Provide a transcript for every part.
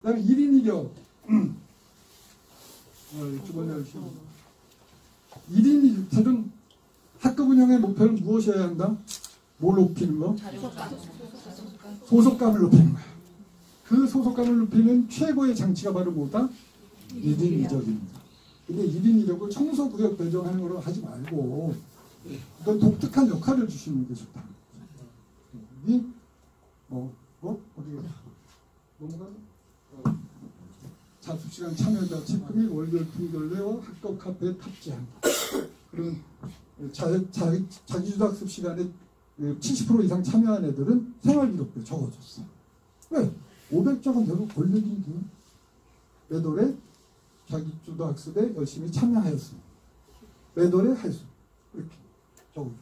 다음에 1인 1역. 주번에 1인 1역은 학급 운영의 목표는 무엇이어야 한다? 뭘 높이는 거? 소속감을 높이는 거야. 그 소속감을 높이는 최고의 장치가 바로 뭐다? 1인 2적입니다. 근데 1인 2적을 청소구역 배정하는 거로 하지 말고 어떤 독특한 역할을 주시는 게 좋다. 어디가? 넘어가? 자습시간 참여자 체크 및 월별 품절내와 학급 카페에 탑재한다. 그런 자기주도 학습 시간에 70% 이상 참여한 애들은 생활기록부에 적어줬어. 왜? 500장은 내가 권력인데 매돌에 자기주도 학습에 열심히 참여하였습니다. 매돌에 하였어. 이렇게 적어줘.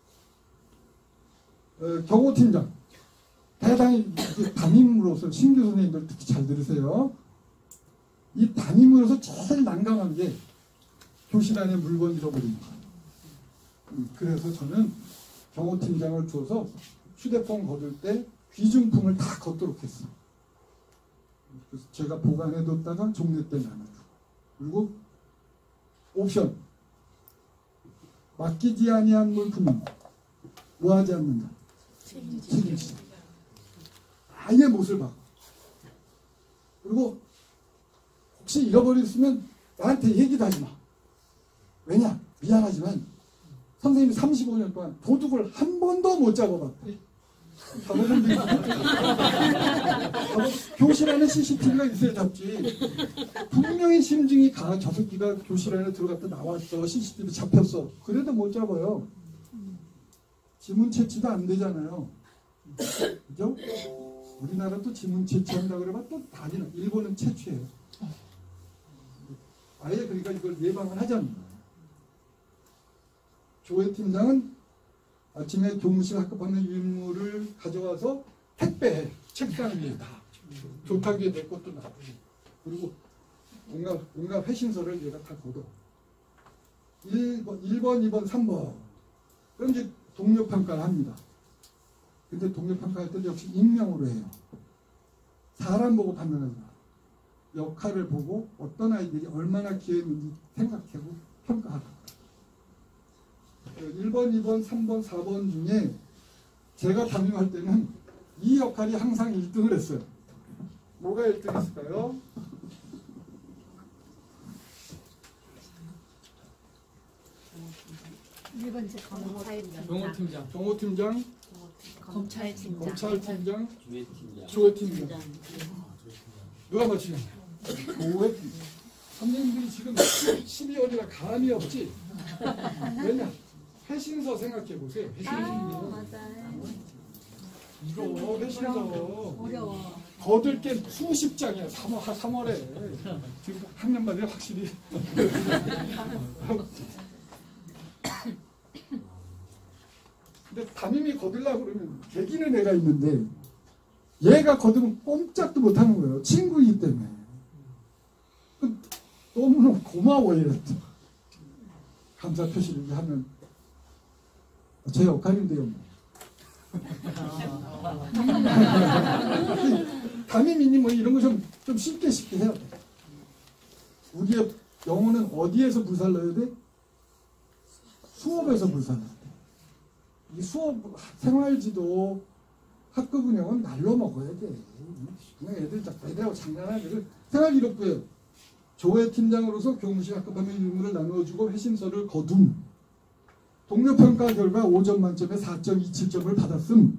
경호팀장. 대단히 담임으로서 신규 선생님들 특히 잘 들으세요. 이 담임으로서 제일 난감한 게 교실 안에 물건 잃어버리는 거예요. 그래서 저는 경호팀장을 줘서 휴대폰 거둘 때 귀중품을 다 걷도록 했어요. 그래서 제가 보관해뒀다가 종료 때 나눠주고. 그리고 옵션. 맡기지 아니한 물품은 뭐하지 않는다. 책임지다. 아예 못을 박아. 그리고 혹시 잃어버렸으면 나한테 얘기도 하지 마. 왜냐? 미안하지만 선생님이 35년 동안 도둑을 한 번도 못 잡아봤대. 잡아본 적이 교실 안에 CCTV가 있어야 잡지. 분명히 심증이 가. 저 새끼가 교실 안에 들어갔다 나왔어. CCTV 잡혔어. 그래도 못 잡아요. 지문 채취도 안 되잖아요. 그죠? 우리나라도 지문 채취한다 그러면 또 다니는. 일본은 채취해요. 아예 그러니까 이걸 예방을 하자는 거예요. 조회 팀장은 아침에 교무실 학급하는 유물을 가져와서 택배해. 책상 위에 다. 교탁 위에 내 것도 놔두고. 그리고 온갖 회신서를 얘가 다 걷어. 1번, 2번, 3번. 그럼 이제 동료평가를 합니다. 근데 동료평가할 때도 역시 익명으로 해요. 사람 보고 판단하지 마. 역할을 보고 어떤 아이들이 얼마나 기회 있는지 생각하고 평가하라. 1번, 2번, 3번, 4번 중에 제가 담임할 때는 이 역할이 항상 1등을 했어요. 뭐가 1등 했을까요? 경호팀장, 검찰팀장, 조회팀장. 누가 맞추겠냐? 조회팀장. 선생님들이 지금 12월이라 감이 없지? 왜냐? 회신서 생각해 보세요. 회신서. 이거 회신서. 어려워. 거들 게 수십 장이야. 3월에. 지금 학년마다 확실히. 근데 담임이 거들라고 그러면 계기는 애가 있는데 얘가 거두면 꼼짝도 못하는 거예요. 친구이기 때문에. 너무 고마워 얘한테. 감사 표시를 하면 제 역할인데요. 담임이니 뭐 이런 거 좀 쉽게 해야 돼. 우리의 영어는 어디에서 불살러야 돼? 수업에서 불살러야 돼. 이 수업 생활지도 학급 운영은 날로 먹어야 돼. 그냥 애들하고 장난하는 생활기록부에 조회팀장으로서 교무실 학급하면 유무를 나누어주고 회신서를 거둠. 동료평가 결과 5점 만점에 4.27점을 받았음.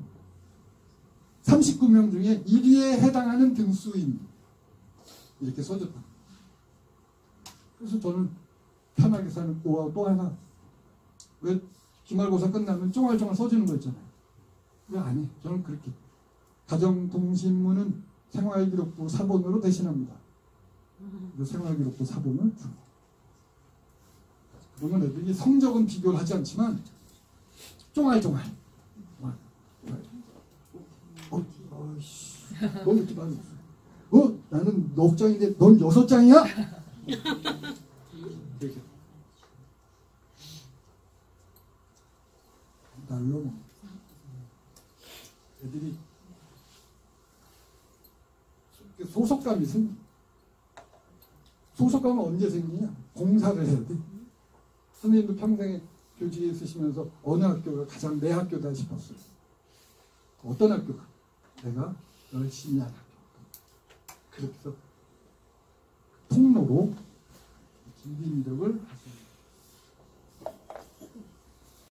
39명 중에 1위에 해당하는 등수인. 이렇게 써줬다. 그래서 저는 편하게 사는 또 하나. 왜 기말고사 끝나면 쫑알쫑알 써주는 거 있잖아요. 왜 안 해? 저는 그렇게. 가정통신문은 생활기록부 사본으로 대신합니다. 생활기록부 사본을 주고. 그러면 애들이 성적은 비교를 하지 않지만 쫑알쫑알. 넌 이렇게 많이 없어. 나는 9장인데 넌 6장이야? 이렇게. 날로 애들이 소속감이 생겨. 소속감은 언제 생기냐? 봉사를 해야 돼. 선생님도 평생에 교직에 있으시면서 어느 학교가 가장 내 학교다 싶었어요? 어떤 학교가? 내가 열심히 한 학교. 그래서 통로로 준비 노력을 하십니다.